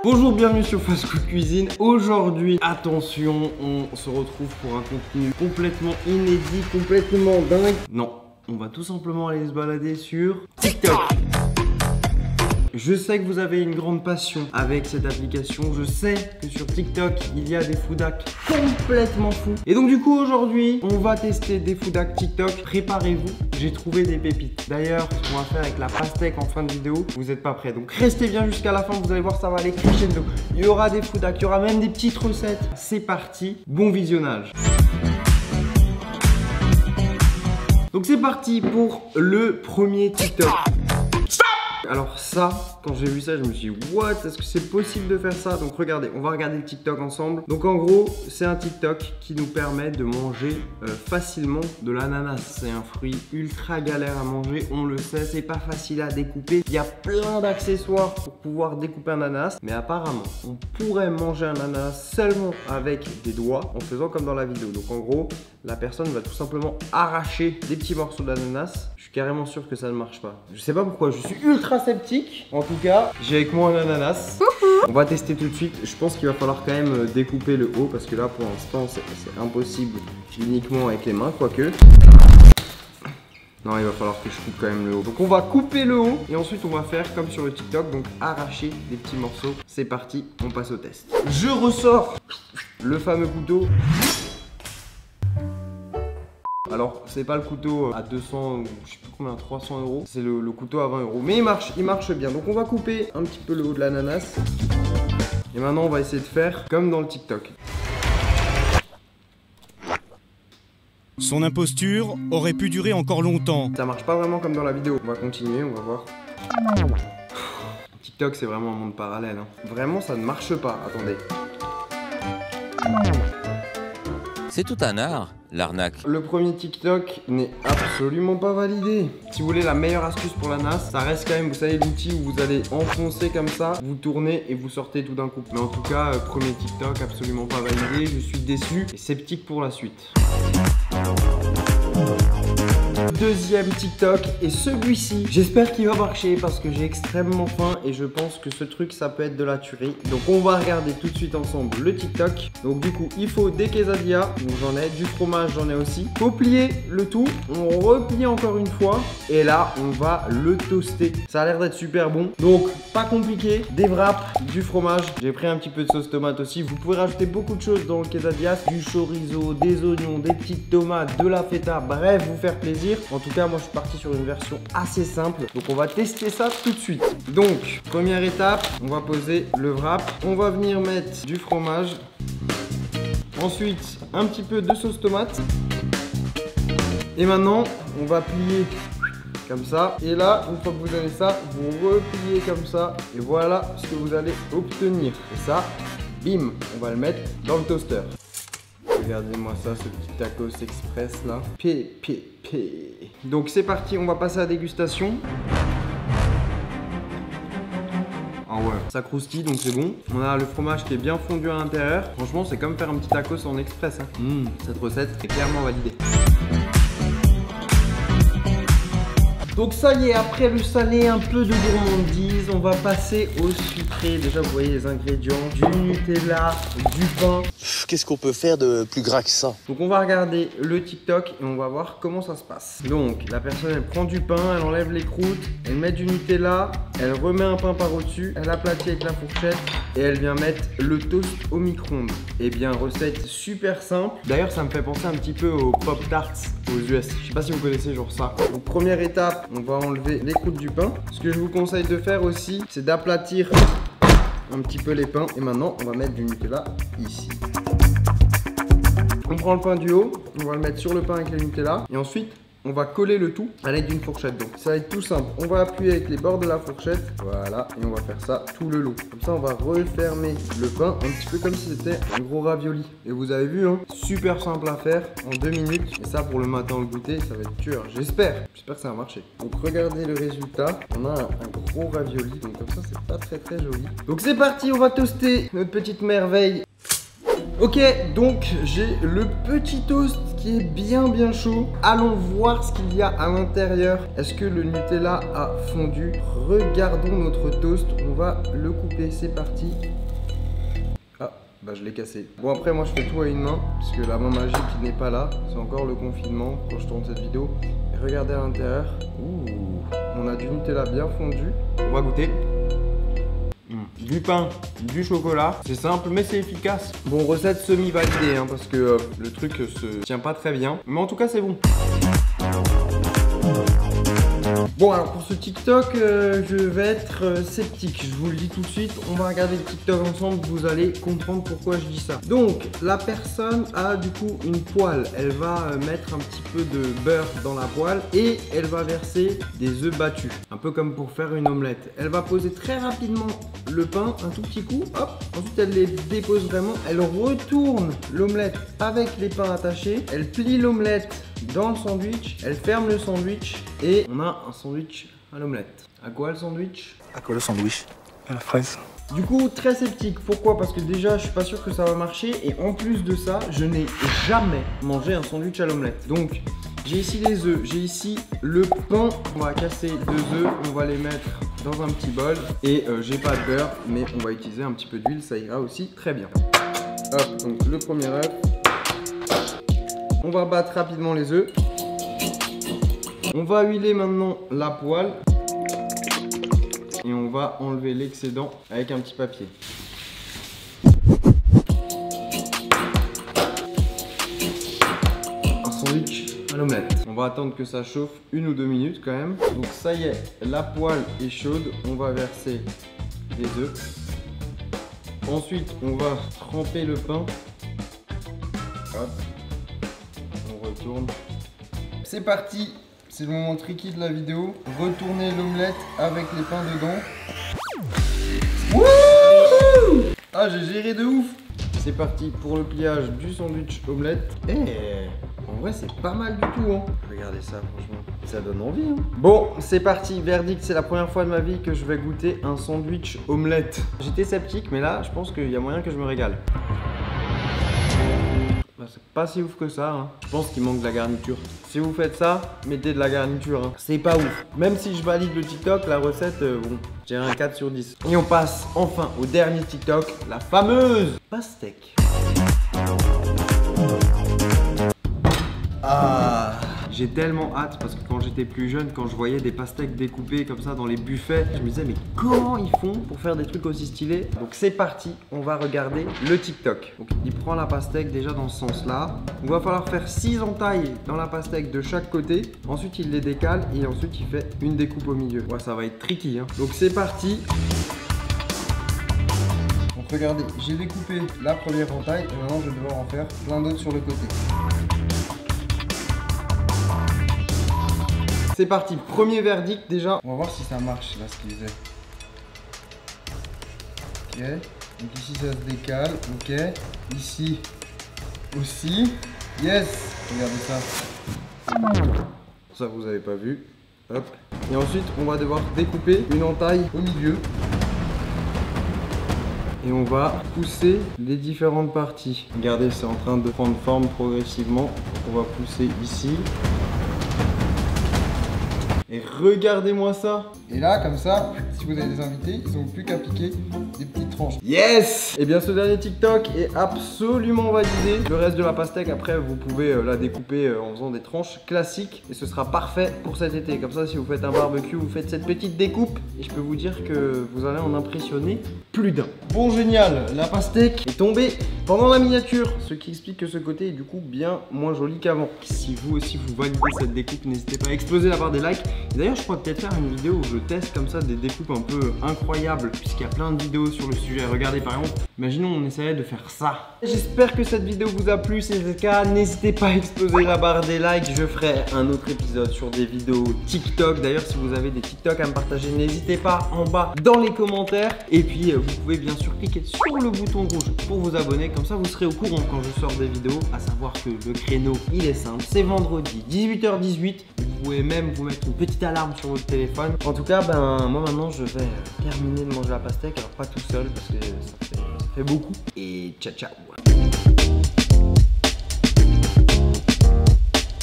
Bonjour, bienvenue sur Fast Food Cuisine. Aujourd'hui, attention, on se retrouve pour un contenu complètement inédit, complètement dingue. Non, on va tout simplement aller se balader sur TikTok. Je sais que vous avez une grande passion avec cette application. Je sais que sur TikTok, il y a des food hacks complètement fous. Et donc du coup, aujourd'hui, on va tester des food hacks TikTok. Préparez-vous, j'ai trouvé des pépites. D'ailleurs, ce qu'on va faire avec la pastèque en fin de vidéo, vous n'êtes pas prêts. Donc restez bien jusqu'à la fin, vous allez voir, ça va aller crescendo. Il y aura des food hacks, il y aura même des petites recettes. C'est parti, bon visionnage. Donc c'est parti pour le premier TikTok. Alors ça, quand j'ai vu ça, je me suis dit what, est-ce que c'est possible de faire ça? Donc regardez, on va regarder le TikTok ensemble. Donc en gros, c'est un TikTok qui nous permet de manger facilement de l'ananas. C'est un fruit ultra galère à manger, on le sait, c'est pas facile à découper. Il y a plein d'accessoires pour pouvoir découper un ananas, mais apparemment, on pourrait manger un ananas seulement avec des doigts en faisant comme dans la vidéo. Donc en gros, la personne va tout simplement arracher des petits morceaux d'ananas. Je suis carrément sûr que ça ne marche pas. Je sais pas pourquoi, je suis ultra sceptique. En tout cas, j'ai avec moi un ananas. On va tester tout de suite. Je pense qu'il va falloir quand même découper le haut parce que là, pour l'instant, c'est impossible uniquement avec les mains, quoique. Non, il va falloir que je coupe quand même le haut. Donc on va couper le haut et ensuite on va faire comme sur le TikTok, donc arracher des petits morceaux. C'est parti, on passe au test. Je ressors le fameux couteau. Alors, c'est pas le couteau à 200, je sais plus combien, 300 euros. C'est le couteau à 20 euros. Mais il marche bien. Donc, on va couper un petit peu le haut de l'ananas. Et maintenant, on va essayer de faire comme dans le TikTok. Son imposture aurait pu durer encore longtemps. Ça marche pas vraiment comme dans la vidéo. On va continuer, on va voir. TikTok, c'est vraiment un monde parallèle. Vraiment, ça ne marche pas. Attendez. C'est tout un art, l'arnaque. Le premier TikTok n'est absolument pas validé. Si vous voulez la meilleure astuce pour l'ananas, ça reste quand même, vous savez, l'outil où vous allez enfoncer comme ça, vous tournez et vous sortez tout d'un coup. Mais en tout cas, premier TikTok absolument pas validé. Je suis déçu et sceptique pour la suite. Deuxième TikTok et celui-ci, j'espère qu'il va marcher parce que j'ai extrêmement faim et je pense que ce truc ça peut être de la tuerie. Donc on va regarder tout de suite ensemble le TikTok. Donc du coup il faut des quesadillas, donc j'en ai, du fromage j'en ai aussi. Faut plier le tout, on replie encore une fois et là on va le toaster. Ça a l'air d'être super bon, donc pas compliqué, des wraps, du fromage. J'ai pris un petit peu de sauce tomate aussi. Vous pouvez rajouter beaucoup de choses dans le quesadillas, du chorizo, des oignons, des petites tomates, de la feta, bref, vous faire plaisir. En tout cas, moi je suis parti sur une version assez simple. Donc on va tester ça tout de suite. Donc, première étape, on va poser le wrap. On va venir mettre du fromage. Ensuite, un petit peu de sauce tomate. Et maintenant, on va plier comme ça. Et là, une fois que vous avez ça, vous repliez comme ça. Et voilà ce que vous allez obtenir. Et ça, bim, on va le mettre dans le toaster. Regardez-moi ça, ce petit tacos express là. Donc c'est parti, on va passer à la dégustation. Ah ouais, ça croustille donc c'est bon. On a le fromage qui est bien fondu à l'intérieur. Franchement, c'est comme faire un petit tacos en express. Cette recette est clairement validée. Donc ça y est, après le salé, un peu de gourmandise, on va passer au sucré. Déjà, vous voyez les ingrédients, du Nutella, du pain. Qu'est-ce qu'on peut faire de plus gras que ça? Donc on va regarder le TikTok et on va voir comment ça se passe. Donc la personne, elle prend du pain, elle enlève les croûtes, elle met du Nutella, elle remet un pain par au-dessus, elle aplatit avec la fourchette et elle vient mettre le toast au micro-ondes. Et bien, recette super simple. D'ailleurs, ça me fait penser un petit peu aux Pop-Tarts aux US. Je sais pas si vous connaissez genre ça. Donc première étape, on va enlever les croûtes du pain. Ce que je vous conseille de faire aussi, c'est d'aplatir un petit peu les pains. Et maintenant, on va mettre du Nutella ici. On prend le pain du haut, on va le mettre sur le pain avec le Nutella. Et ensuite, on va coller le tout à l'aide d'une fourchette. Donc ça va être tout simple. On va appuyer avec les bords de la fourchette. Voilà. Et on va faire ça tout le long. Comme ça, on va refermer le pain un petit peu comme si c'était un gros ravioli. Et vous avez vu, hein, super simple à faire en 2 minutes. Et ça, pour le matin, le goûter, ça va être tueur. J'espère que ça va marcher. Donc regardez le résultat. On a un gros ravioli. Donc comme ça, c'est pas très joli. Donc c'est parti, on va toaster notre petite merveille. Ok, donc j'ai le petit toast qui est bien chaud. Allons voir ce qu'il y a à l'intérieur. Est-ce que le Nutella a fondu? Regardons notre toast. On va le couper, c'est parti. Ah, bah je l'ai cassé. Bon après moi je fais tout à une main, parce que la main magique n'est pas là. C'est encore le confinement quand je tourne cette vidéo. Et regardez à l'intérieur. Ouh, on a du Nutella bien fondu. On va goûter. Du pain, du chocolat, c'est simple mais c'est efficace. Bon, recette semi-validée hein, parce que le truc se tient pas très bien. Mais en tout cas c'est bon. Bon alors pour ce TikTok, je vais être sceptique, je vous le dis tout de suite. On va regarder le TikTok ensemble, vous allez comprendre pourquoi je dis ça. Donc la personne a du coup une poêle. Elle va mettre un petit peu de beurre dans la poêle et elle va verser des œufs battus. Un peu comme pour faire une omelette. Elle va poser très rapidement le pain, un tout petit coup, hop. Ensuite elle les dépose vraiment, elle retourne l'omelette avec les pains attachés. Elle plie l'omelette dans le sandwich, elle ferme le sandwich et on a un sandwich à l'omelette. À quoi le sandwich? À quoi le sandwich? À la fraise. Du coup, très sceptique. Pourquoi? Parce que déjà, je suis pas sûr que ça va marcher. Et en plus de ça, je n'ai jamais mangé un sandwich à l'omelette. Donc, j'ai ici les œufs, j'ai ici le pain. On va casser 2 œufs, on va les mettre dans un petit bol. Et j'ai pas de beurre, mais on va utiliser un petit peu d'huile, ça ira aussi très bien. Hop, donc le premier œuf. On va battre rapidement les œufs. On va huiler maintenant la poêle. Et on va enlever l'excédent avec un petit papier. Un sandwich à l'omelette. On va attendre que ça chauffe 1 ou 2 minutes quand même. Donc ça y est, la poêle est chaude. On va verser les œufs. Ensuite, on va tremper le pain. Hop. On retourne. C'est parti. C'est le moment tricky de la vidéo. Retourner l'omelette avec les pains dedans. Wouhou! Ah, j'ai géré de ouf. C'est parti pour le pliage du sandwich omelette. En vrai, c'est pas mal du tout. Hein. Regardez ça, franchement. Ça donne envie. Hein. Bon, c'est parti. Verdict, c'est la première fois de ma vie que je vais goûter un sandwich omelette. J'étais sceptique, mais là, je pense qu'il y a moyen que je me régale. C'est pas si ouf que ça, hein. Je pense qu'il manque de la garniture. Si vous faites ça, mettez de la garniture, hein. C'est pas ouf. Même si je valide le TikTok, la recette, bon, j'ai un 4 sur 10. Et on passe enfin au dernier TikTok, la fameuse pastèque. Ah, j'ai tellement hâte parce que quand j'étais plus jeune, quand je voyais des pastèques découpées comme ça dans les buffets, je me disais mais comment ils font pour faire des trucs aussi stylés? Donc c'est parti, on va regarder le TikTok. Donc il prend la pastèque déjà dans ce sens là. Il va falloir faire 6 entailles dans la pastèque de chaque côté. Ensuite il les décale et ensuite il fait une découpe au milieu. Ouais, ça va être tricky hein. Donc c'est parti. Donc regardez, j'ai découpé la première entaille et maintenant je vais devoir en faire plein d'autres sur le côté. C'est parti, premier verdict déjà. On va voir si ça marche là ce qu'il faisait. Ok, donc ici ça se décale, ok. Ici aussi. Yes. Regardez ça. Ça vous avez pas vu. Hop. Et ensuite on va devoir découper une entaille au milieu. Et on va pousser les différentes parties. Regardez, c'est en train de prendre forme progressivement. On va pousser ici. Et regardez-moi ça. Et là, comme ça, si vous avez des invités, ils n'ont plus qu'à piquer des petites tranches. Yes! Et bien ce dernier TikTok est absolument validé. Le reste de la pastèque, après, vous pouvez la découper en faisant des tranches classiques. Et ce sera parfait pour cet été. Comme ça, si vous faites un barbecue, vous faites cette petite découpe. Et je peux vous dire que vous allez en impressionner plus d'un. Bon, génial, la pastèque est tombée pendant la miniature. Ce qui explique que ce côté est du coup bien moins joli qu'avant. Si vous aussi vous validez cette découpe, n'hésitez pas à exploser la barre des likes. D'ailleurs, je pourrais peut-être faire une vidéo où je teste comme ça des découpes un peu incroyables, puisqu'il y a plein de vidéos sur le sujet. Regardez par exemple, imaginons on essayait de faire ça. J'espère que cette vidéo vous a plu. Si c'est le cas, n'hésitez pas à exploser la barre des likes. Je ferai un autre épisode sur des vidéos TikTok. D'ailleurs, si vous avez des TikTok à me partager, n'hésitez pas en bas dans les commentaires. Et puis, vous pouvez bien sûr cliquer sur le bouton rouge pour vous abonner. Comme ça, vous serez au courant quand je sors des vidéos. À savoir que le créneau, il est simple. C'est vendredi, 18h18. Vous pouvez même vous mettre une petite alarme sur votre téléphone. En tout cas, moi maintenant je vais terminer de manger la pastèque. Alors pas tout seul parce que ça fait beaucoup. Et ciao ciao.